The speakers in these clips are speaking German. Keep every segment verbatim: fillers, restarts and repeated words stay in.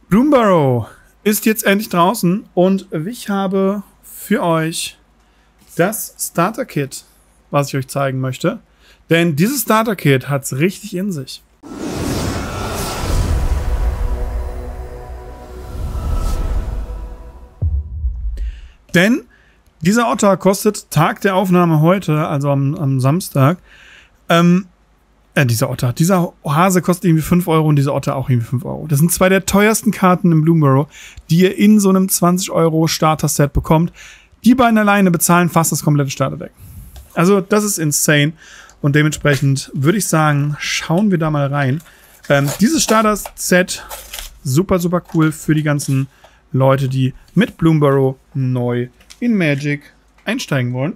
Bloomburrow ist jetzt endlich draußen und ich habe für euch das Starter-Kit, was ich euch zeigen möchte. Denn dieses Starter-Kit hat es richtig in sich. Denn dieser Otter kostet Tag der Aufnahme heute, also am, am Samstag, ähm, äh, dieser Otter, dieser Hase kostet irgendwie fünf Euro und dieser Otter auch irgendwie fünf Euro. Das sind zwei der teuersten Karten im Bloomburrow, die ihr in so einem zwanzig Euro Starter-Set bekommt. Die beiden alleine bezahlen fast das komplette Starter-Deck. Also das ist insane und dementsprechend würde ich sagen, schauen wir da mal rein. Ähm, dieses Starter-Set, super, super cool für die ganzen Leute, die mit Bloomburrow neu in Magic einsteigen wollen.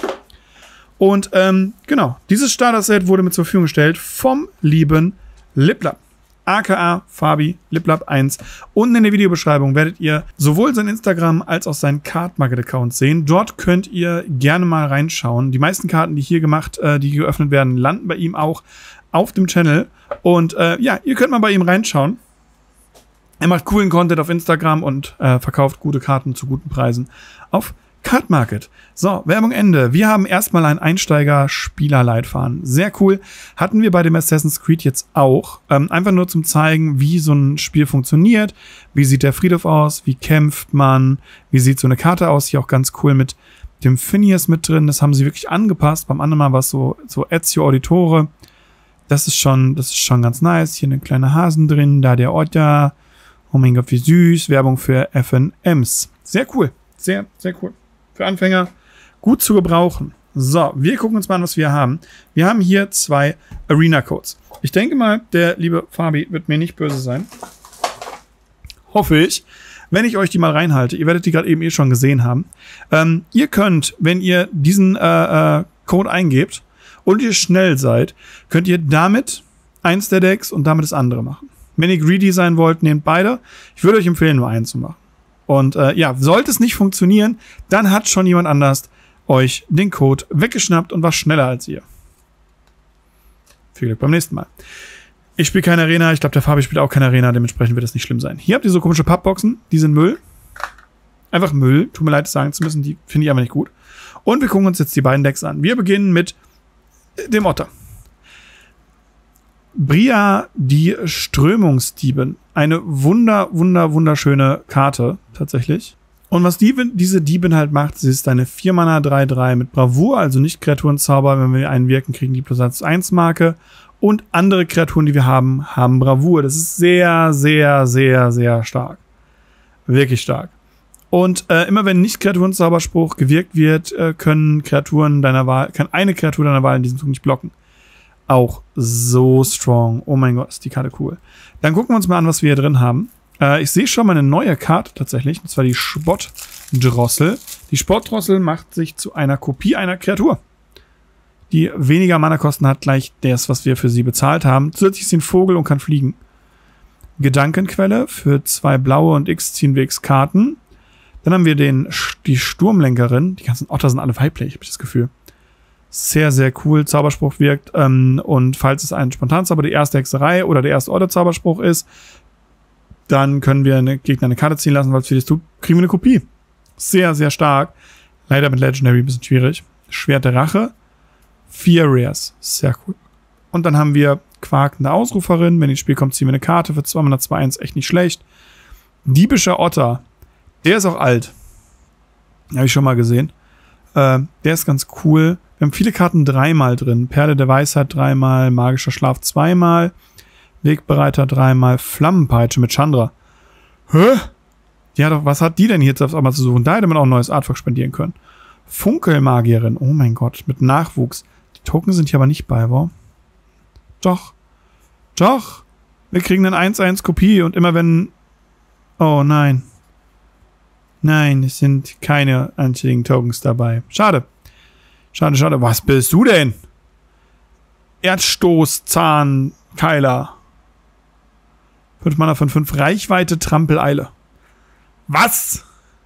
Und ähm, genau, dieses Starter-Set wurde mir zur Verfügung gestellt vom lieben Liplab, aka Fabi Liplab eins. Unten in der Videobeschreibung werdet ihr sowohl sein Instagram als auch seinen Card Market Account sehen. Dort könnt ihr gerne mal reinschauen. Die meisten Karten, die hier gemacht, äh, die geöffnet werden, landen bei ihm auch auf dem Channel. Und äh, ja, ihr könnt mal bei ihm reinschauen. Er macht coolen Content auf Instagram und äh, verkauft gute Karten zu guten Preisen auf Card Market. So, Werbung Ende. Wir haben erstmal einen Einsteiger-Spieler-Leitfaden. Sehr cool. Hatten wir bei dem Assassin's Creed jetzt auch. Ähm, einfach nur zum zeigen, wie so ein Spiel funktioniert. Wie sieht der Friedhof aus? Wie kämpft man? Wie sieht so eine Karte aus? Hier auch ganz cool mit dem Phineas mit drin. Das haben sie wirklich angepasst. Beim anderen Mal war es so, so Ezio Auditore. Das ist schon, das ist schon ganz nice. Hier eine kleine Hasen drin. Da der Otter. Oh mein Gott, wie süß. Werbung für F und Ms. Sehr cool. Sehr, sehr cool. Für Anfänger gut zu gebrauchen. So, wir gucken uns mal an, was wir haben. Wir haben hier zwei Arena-Codes. Ich denke mal, der liebe Fabi wird mir nicht böse sein. Hoffe ich. Wenn ich euch die mal reinhalte, ihr werdet die gerade eben eh schon gesehen haben. Ähm, ihr könnt, wenn ihr diesen äh, äh, Code eingebt und ihr schnell seid, könnt ihr damit eins der Decks und damit das andere machen. Wenn ihr greedy sein wollt, nehmt beide. Ich würde euch empfehlen, nur einen zu machen. Und äh, ja, sollte es nicht funktionieren, dann hat schon jemand anders euch den Code weggeschnappt und war schneller als ihr. Viel Glück beim nächsten Mal. Ich spiele keine Arena, ich glaube, der Fabi spielt auch keine Arena, dementsprechend wird das nicht schlimm sein. Hier habt ihr so komische Pappboxen, die sind Müll. Einfach Müll, tut mir leid, das sagen zu müssen, die finde ich aber nicht gut. Und wir gucken uns jetzt die beiden Decks an. Wir beginnen mit dem Otter. Bria, die Strömungsdiebin. Eine wunder, wunder, wunderschöne Karte, tatsächlich. Und was die, diese Diebin halt macht, sie ist eine vier Mana drei drei mit Bravour, also nicht Kreaturenzauber. Wenn wir einen wirken, kriegen die plus eins Marke. Und andere Kreaturen, die wir haben, haben Bravour. Das ist sehr, sehr, sehr, sehr stark. Wirklich stark. Und äh, immer wenn nicht Kreaturenzauberspruch gewirkt wird, äh, können Kreaturen deiner Wahl, kann eine Kreatur deiner Wahl in diesem Zug nicht blocken. Auch so strong. Oh mein Gott, ist die Karte cool. Dann gucken wir uns mal an, was wir hier drin haben. Äh, ich sehe schon mal eine neue Karte tatsächlich. Und zwar die Spottdrossel. Die Spottdrossel macht sich zu einer Kopie einer Kreatur, die weniger Mana-Kosten hat, gleich das, was wir für sie bezahlt haben. Zusätzlich ist sie ein Vogel und kann fliegen. Gedankenquelle für zwei blaue und X ziehen wir X Karten. Dann haben wir den, die Sturmlenkerin. Die ganzen Otter sind alle weiblich, habe ich das Gefühl. Sehr, sehr cool. Zauberspruch wirkt. Ähm, und falls es ein Spontanzauber, die erste Hexerei oder der erste Order-Zauberspruch ist, dann können wir eine Gegner eine Karte ziehen lassen, weil es für das tut, kriegen wir eine Kopie. Sehr, sehr stark. Leider mit Legendary ein bisschen schwierig. Schwert der Rache. Vier Rares. Sehr cool. Und dann haben wir quakende Ausruferin. Wenn ins Spiel kommt, ziehen wir eine Karte für zwei Mana zwei eins. Echt nicht schlecht. Diebischer Otter. Der ist auch alt. Habe ich schon mal gesehen. Äh, der ist ganz cool. Wir haben viele Karten dreimal drin. Perle der Weisheit dreimal, Magischer Schlaf zweimal, Wegbereiter dreimal, Flammenpeitsche mit Chandra. Hä? Ja, doch, was hat die denn jetzt auf einmal zu suchen? Da hätte man auch ein neues Artwork spendieren können. Funkelmagierin, oh mein Gott, mit Nachwuchs. Die Token sind hier aber nicht bei, wo? Doch. Doch. Wir kriegen eine eins eins Kopie und immer wenn... Oh nein. Nein, es sind keine einzigen Tokens dabei. Schade. Schade, schade. Was bist du denn? Erdstoß, Zahn, Keiler. fünf Mana von fünf. Reichweite, Trampeleile. Was?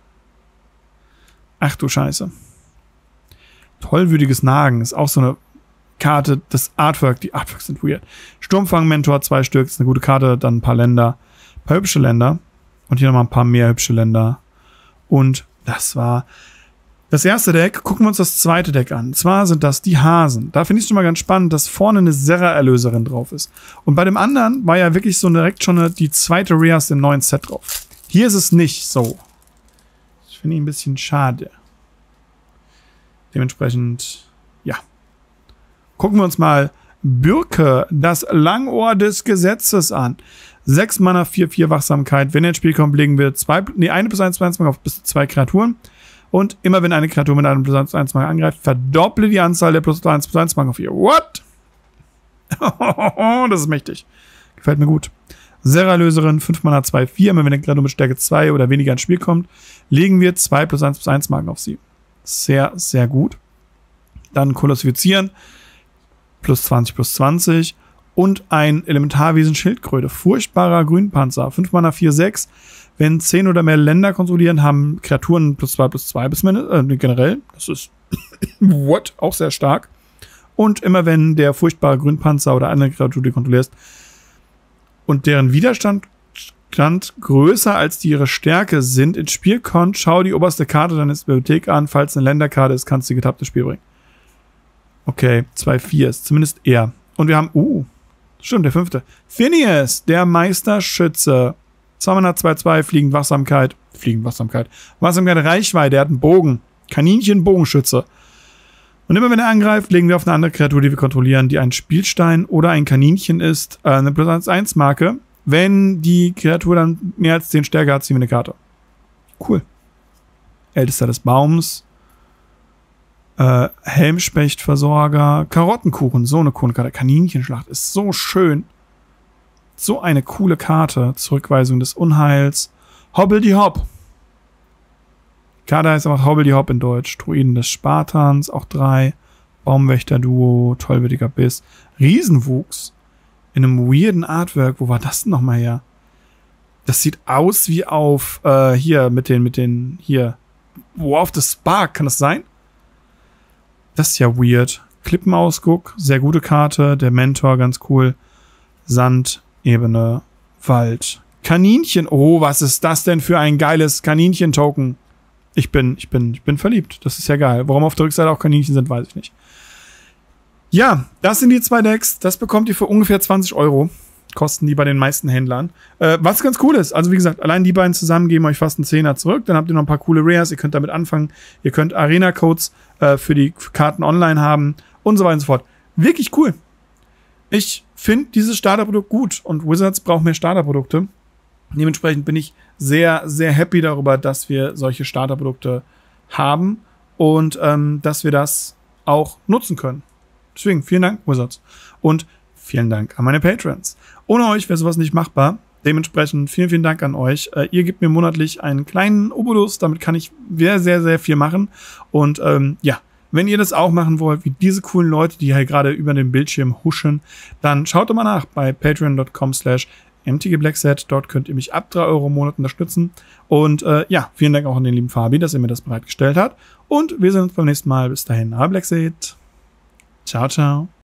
Ach du Scheiße. Tollwütiges Nagen ist auch so eine Karte. Das Artwork, die Artworks sind weird. Sturmfang-Mentor, zwei Stück, ist eine gute Karte. Dann ein paar Länder. Ein paar hübsche Länder. Und hier nochmal ein paar mehr hübsche Länder. Und das war das erste Deck. Gucken wir uns das zweite Deck an. Und zwar sind das die Hasen. Da finde ich es schon mal ganz spannend, dass vorne eine Serra-Erlöserin drauf ist. Und bei dem anderen war ja wirklich so direkt schon eine, die zweite Rare aus dem neuen Set drauf. Hier ist es nicht so. Das finde ich ein bisschen schade. Dementsprechend, ja. Gucken wir uns mal Birke, das Langohr des Gesetzes an. sechs Mana, vier vier Wachsamkeit. Wenn er ins Spiel kommt, legen wir zwei, nee, eine plus eins plus eins Marke auf bis zu zwei Kreaturen. Und immer wenn eine Kreatur mit einem plus eins plus eins Marke angreift, verdopple die Anzahl der plus eins plus eins Marke auf ihr. What? Das ist mächtig. Gefällt mir gut. Serra-Löserin, fünf Mana, zwei vier. Immer wenn eine Kreatur mit Stärke zwei oder weniger ins Spiel kommt, legen wir zwei plus eins plus eins Marken auf sie. Sehr, sehr gut. Dann kolossifizieren. Plus zwanzig, plus zwanzig. Und ein Elementarwesen Schildkröte. Furchtbarer Grünpanzer. fünf Mana, vier sechs. Wenn zehn oder mehr Länder kontrollieren, haben Kreaturen plus zwei, plus zwei bis äh, generell. Das ist what? Auch sehr stark. Und immer wenn der furchtbare Grünpanzer oder andere Kreatur, die kontrollierst, und deren Widerstand größer als die ihre Stärke sind, ins Spiel kommt, schau die oberste Karte deines Bibliothek an. Falls eine Länderkarte ist, kannst du die getappt ins Spiel bringen. Okay, zwei vier ist zumindest er. Und wir haben, uh, stimmt, der fünfte. Phineas, der Meisterschütze. zwei Mana, zwei zwei, Fliegend Wachsamkeit. Fliegend Wachsamkeit. Wachsamkeit Reichweite, der hat einen Bogen. Kaninchen Bogenschütze. Und immer wenn er angreift, legen wir auf eine andere Kreatur, die wir kontrollieren, die ein Spielstein oder ein Kaninchen ist, äh, eine plus eins eins Marke. Wenn die Kreatur dann mehr als zehn Stärke hat, ziehen wir eine Karte. Cool. Ältester des Baums. Äh, Helmspechtversorger. Karottenkuchen. So eine coole Karte. Kaninchenschlacht ist so schön. So eine coole Karte. Zurückweisung des Unheils. Hobble die Hopp. Karte heißt einfach Hobble die Hopp in Deutsch. Druiden des Spartans. Auch drei. Baumwächter-Duo. Tollwütiger Biss. Riesenwuchs. In einem weirden Artwork. Wo war das denn nochmal her? Das sieht aus wie auf, äh, hier, mit den, mit den, hier. War of the Spark. Kann das sein? Das ist ja weird. Klippenausguck. Sehr gute Karte. Der Mentor, ganz cool. Sand, Ebene, Wald. Kaninchen. Oh, was ist das denn für ein geiles Kaninchen-Token? Ich bin, ich bin, ich bin verliebt. Das ist ja geil. Warum auf der Rückseite auch Kaninchen sind, weiß ich nicht. Ja, das sind die zwei Decks. Das bekommt ihr für ungefähr zwanzig Euro. Kosten die bei den meisten Händlern. Äh, was ganz cool ist, also wie gesagt, allein die beiden zusammen geben euch fast einen Zehner zurück. Dann habt ihr noch ein paar coole Rares. Ihr könnt damit anfangen. Ihr könnt Arena-Codes äh, für die Karten online haben und so weiter und so fort. Wirklich cool. Ich finde dieses Starterprodukt gut und Wizards braucht mehr Starterprodukte. Dementsprechend bin ich sehr, sehr happy darüber, dass wir solche Starterprodukte haben und ähm, dass wir das auch nutzen können. Deswegen vielen Dank, Wizards. Und vielen Dank an meine Patrons. Ohne euch wäre sowas nicht machbar. Dementsprechend vielen, vielen Dank an euch. Äh, ihr gebt mir monatlich einen kleinen Obolus. Damit kann ich sehr, sehr, sehr viel machen. Und ähm, ja, wenn ihr das auch machen wollt, wie diese coolen Leute, die hier gerade über den Bildschirm huschen, dann schaut doch mal nach bei patreon dot com slash m t g blackset. Dort könnt ihr mich ab drei Euro im Monat unterstützen. Und äh, ja, vielen Dank auch an den lieben Fabi, dass er mir das bereitgestellt hat. Und wir sehen uns beim nächsten Mal. Bis dahin, Blackset. Ciao, ciao.